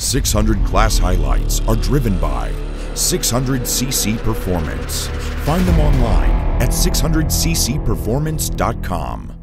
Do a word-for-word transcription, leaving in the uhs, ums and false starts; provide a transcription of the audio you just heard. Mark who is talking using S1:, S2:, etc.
S1: six hundred class highlights are driven by six hundred c c Performance. Find them online at six hundred c c performance dot com.